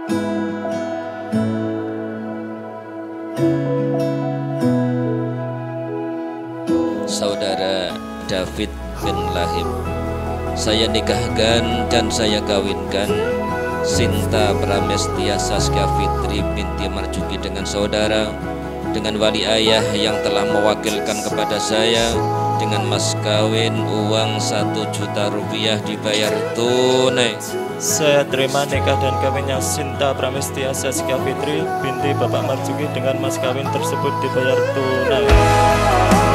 Saudara David bin Lahim, saya nikahkan dan saya kawinkan Sinta Pramestia Saskia Fitri binti Marjuki dengan saudara, dengan wali ayah yang telah mewakilkan kepada saya, dengan mas kawin uang 1 juta rupiah dibayar tunai. Saya terima nikah dan kawinnya Sinta Pramestia Saskia Fitri binti Bapak Marjuki dengan mas kawin tersebut dibayar tunai.